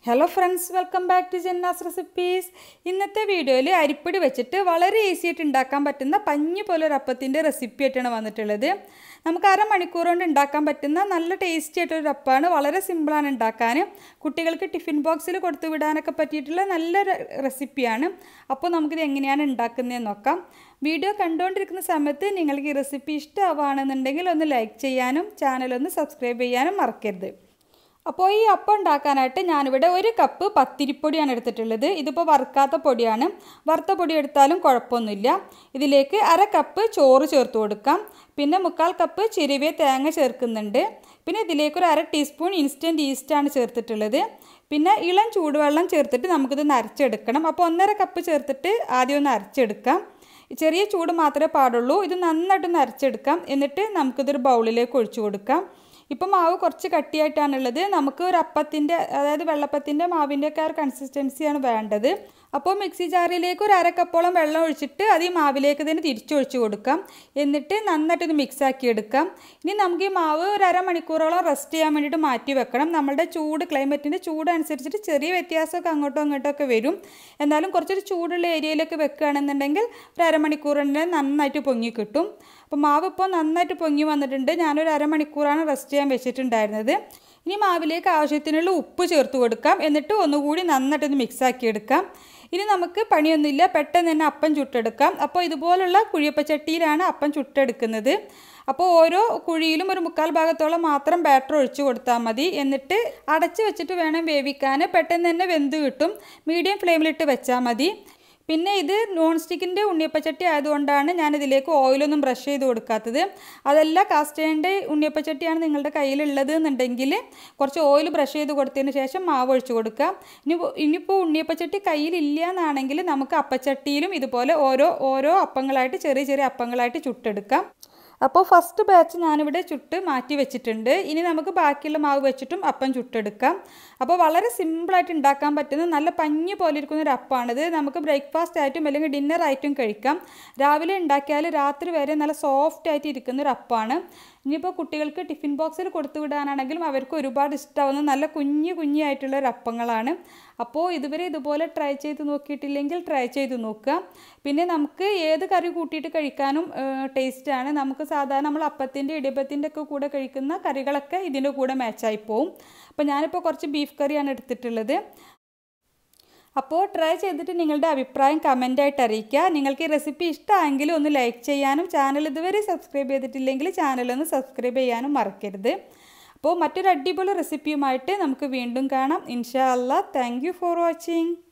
Hello friends, welcome back to Jenna's Recipes. ഇന്നത്തെ വീഡിയോയിൽ അരിപ്പൊടി വെച്ചിട്ട് വളരെ ഈസി ആയിട്ട് ഉണ്ടാക്കാൻ പറ്റുന്ന പഞ്ഞി പോലെ ഒരു അപ്പത്തിന്റെ റെസിപ്പി ആയിട്ടാണ് വന്നിട്ടുള്ളത്. നമുക്ക് അരമണിക്കൂർ കൊണ്ട് ഉണ്ടാക്കാൻ പറ്റുന്ന നല്ല ടേസ്റ്റി ആയിട്ടുള്ള ഒരു അപ്പമാണ്. വളരെ സിമ്പിൾ ആണ് ഉണ്ടാക്കാൻ. കുട്ടികൾക്ക് ടിഫിൻ ബോക്സിൽ കൊടുത്തു വിടാനൊക്കെ പറ്റിയിട്ടുള്ള നല്ല റെസിപ്പിയാണ്. അപ്പോൾ നമുക്ക് ഇത് എങ്ങനെയാണ് ഉണ്ടാക്കുന്നതെന്ന് നോക്കാം. വീഡിയോ കണ്ടുകൊണ്ടിരിക്കുന്ന സമയത്ത് നിങ്ങൾക്ക് ഈ റെസിപ്പി ഇഷ്ടമാവുകയാണെന്നുണ്ടെങ്കിൽ ഒന്ന് ലൈക്ക് ചെയ്യാനും ചാനൽ ഒന്ന് സബ്സ്ക്രൈബ് ചെയ്യാനും മറക്കരുത്. അപ്പോൾ ഈ അപ്പം ഉണ്ടാക്കാനായിട്ട് ഞാനിവിടെ 1 കപ്പ് പത്തിരിപ്പൊടിയാണ് എടുത്തിട്ടുള്ളത്. ഇതിപ്പോൾ വറുക്കാത്ത പൊടിയാണ്. വറുത്ത പൊടി എടുത്താലും കുഴപ്പമൊന്നുമില്ല. ഇതിലേക്ക് 1/2 കപ്പ് ചോറ് ചേർത്ത് കൊടുക്കാം. പിന്നെ 1/4 കപ്പ് ചിരവിയ തേങ്ങ ചേർക്കുന്നുണ്ട്. പിന്നെ ഇതിലേക്ക് ഒരു 1/2 ടീസ്പൂൺ ഇൻസ്റ്റൻറ്റ് ഈസ്റ്റാണ് ചേർത്തിട്ടുള്ളത്. പിന്നെ ഇളം ചൂടുവെള്ളം ചേർത്തിട്ട് നമുക്കിത് അരച്ചെടുക്കണം. അപ്പോൾ 1/2 കപ്പ് ചേർത്തിട്ട് ആദ്യം ഒന്ന് അരച്ചെടുക്കാം. ചെറിയ ചൂട് മാത്രമേ പാടുള്ളൂ. ഇത് നന്നായിട്ടൊന്ന് അരച്ചെടുക്കാം. എന്നിട്ട് നമുക്കിതൊരു ബൗളിലേക്ക് ഒഴിച്ചു കൊടുക്കാം. ഇപ്പോൾ മാവ് കുറച്ച് കട്ടിയായിട്ടാണുള്ളത്. നമുക്ക് ഒരു അപ്പത്തിൻ്റെ അതായത് വെള്ളപ്പത്തിൻ്റെ മാവിൻ്റെയൊക്കെ ഒരു കൺസിസ്റ്റൻസിയാണ് വേണ്ടത്. അപ്പോൾ മിക്സി ജാറിലേക്ക് ഒരു 1/2 കപ്പോളം വെള്ളം ഒഴിച്ചിട്ട് അത് ഈ മാവിലേക്ക് തന്നെ തിരിച്ചൊഴിച്ച് കൊടുക്കാം. എന്നിട്ട് നന്നായിട്ടൊന്ന് മിക്സാക്കി എടുക്കാം. ഇനി നമുക്ക് ഈ മാവ് ഒരു അരമണിക്കൂറോളം റെസ്റ്റ് ചെയ്യാൻ വേണ്ടിയിട്ട് മാറ്റി വെക്കണം. നമ്മളുടെ ക്ലൈമറ്റിൻ്റെ ചൂടനുസരിച്ചിട്ട് ചെറിയ വ്യത്യാസമൊക്കെ അങ്ങോട്ടോ ഇങ്ങോട്ടൊക്കെ വരും. എന്നാലും കുറച്ചൊരു ചൂടുള്ള ഏരിയയിലേക്ക് വെക്കുകയാണെന്നുണ്ടെങ്കിൽ ഒരു അരമണിക്കൂറിൻ്റെ നന്നായിട്ട് പൊങ്ങി കിട്ടും. അപ്പോൾ മാവ് ഇപ്പോൾ നന്നായിട്ട് പൊങ്ങി വന്നിട്ടുണ്ട്. ഞാനൊരു അരമണിക്കൂറാണ് റെസ്റ്റ് ചെയ്യാൻ വെച്ചിട്ടുണ്ടായിരുന്നത്. ഇനി മാവിലേക്ക് ആവശ്യത്തിനുള്ള ഉപ്പ് ചേർത്ത് കൊടുക്കാം. എന്നിട്ട് ഒന്നുകൂടി നന്നായിട്ടൊന്ന് മിക്സാക്കി എടുക്കാം. ഇനി നമുക്ക് പണിയൊന്നുമില്ല, പെട്ടെന്ന് തന്നെ അപ്പം ചുട്ടെടുക്കാം. അപ്പോൾ ഇതുപോലുള്ള കുഴിയപ്പച്ചട്ടിയിലാണ് അപ്പം ചുട്ടെടുക്കുന്നത്. അപ്പോൾ ഓരോ കുഴിയിലും ഒരു 1/4 ഭാഗത്തോളം മാത്രം ബാറ്റർ ഒഴിച്ചു കൊടുത്താൽ മതി. എന്നിട്ട് അടച്ച് വെച്ചിട്ട് വേണം വേവിക്കാൻ. പെട്ടെന്ന് തന്നെ വെന്ത് കിട്ടും. മീഡിയം ഫ്ലെയിമിലിട്ട് വെച്ചാൽ മതി. പിന്നെ ഇത് നോൺ സ്റ്റിക്കിൻ്റെ ഉണ്ണിയപ്പച്ചട്ടി ആയതുകൊണ്ടാണ് ഞാനിതിലേക്ക് ഓയിലൊന്നും ബ്രഷ് ചെയ്ത് കൊടുക്കാത്തത്. അതല്ല കാസ്റ്റ് അയണിൻ്റെ ഉണ്ണിയപ്പച്ചട്ടിയാണ് നിങ്ങളുടെ കയ്യിലുള്ളത് എന്നുണ്ടെങ്കിൽ കുറച്ച് ഓയിൽ ബ്രഷ് ചെയ്ത് കൊടുത്തതിന് ശേഷം മാവ് ഒഴിച്ച് കൊടുക്കാം. ഇനിയിപ്പോൾ ഉണ്ണിയപ്പച്ചട്ടി കയ്യിലില്ല എന്നാണെങ്കിൽ നമുക്ക് അപ്പച്ചട്ടിയിലും ഇതുപോലെ ഓരോ അപ്പങ്ങളായിട്ട് ചെറിയ അപ്പങ്ങളായിട്ട് ചുട്ടെടുക്കാം. അപ്പോൾ ഫസ്റ്റ് ബാച്ച് ഞാനിവിടെ ചുട്ട് മാറ്റി വെച്ചിട്ടുണ്ട്. ഇനി നമുക്ക് ബാക്കിയുള്ള മാവ് വെച്ചിട്ടും അപ്പം ചുട്ടെടുക്കാം. അപ്പോൾ വളരെ സിമ്പിളായിട്ട് ഉണ്ടാക്കാൻ പറ്റുന്ന നല്ല പഞ്ഞി പോലെ ഇരിക്കുന്ന ഒരു അപ്പമാണിത്. നമുക്ക് ബ്രേക്ക്ഫാസ്റ്റ് ആയിട്ടും അല്ലെങ്കിൽ ഡിന്നർ ആയിട്ടും കഴിക്കാം. രാവിലെ ഉണ്ടാക്കിയാൽ രാത്രി വരെ നല്ല സോഫ്റ്റ് ആയിട്ട് ഇരിക്കുന്ന ഒരു അപ്പമാണ്. ഇനിയിപ്പോൾ കുട്ടികൾക്ക് ടിഫിൻ ബോക്സിൽ കൊടുത്തു വിടാനാണെങ്കിലും അവർക്ക് ഒരുപാട് ഇഷ്ടമാവുന്ന നല്ല കുഞ്ഞായിട്ടുള്ള ഒരു അപ്പങ്ങളാണ്. അപ്പോൾ ഇതുവരെ ഇതുപോലെ ട്രൈ ചെയ്ത് നോക്കിയിട്ടില്ലെങ്കിൽ ട്രൈ ചെയ്ത് നോക്കുക. പിന്നെ നമുക്ക് ഏത് കറി കൂട്ടിയിട്ട് കഴിക്കാനും ടേസ്റ്റാണ്. നമുക്ക് സാധാരണ നമ്മൾ അപ്പത്തിൻ്റെ ഇടിയപ്പത്തിൻ്റെ ഒക്കെ കൂടെ കഴിക്കുന്ന കറികളൊക്കെ ഇതിൻ്റെ കൂടെ മാച്ചായി പോവും. അപ്പോൾ ഞാനിപ്പോൾ കുറച്ച് ബീഫ് കറിയാണ് എടുത്തിട്ടുള്ളത്. അപ്പോൾ ട്രൈ ചെയ്തിട്ട് നിങ്ങളുടെ അഭിപ്രായം കമൻ്റായിട്ട് അറിയിക്കുക. നിങ്ങൾക്ക് ഈ റെസിപ്പി ഇഷ്ടമായെങ്കിൽ ഒന്ന് ലൈക്ക് ചെയ്യാനും ചാനൽ ഇതുവരെ സബ്സ്ക്രൈബ് ചെയ്തിട്ടില്ലെങ്കിൽ ചാനലൊന്ന് സബ്സ്ക്രൈബ് ചെയ്യാനും മറക്കരുത്. അപ്പോൾ മറ്റൊരു അടിപൊളി റെസിപ്പിയുമായിട്ട് നമുക്ക് വീണ്ടും കാണാം. ഇൻഷാ അല്ലാഹ്. Thank you for watching.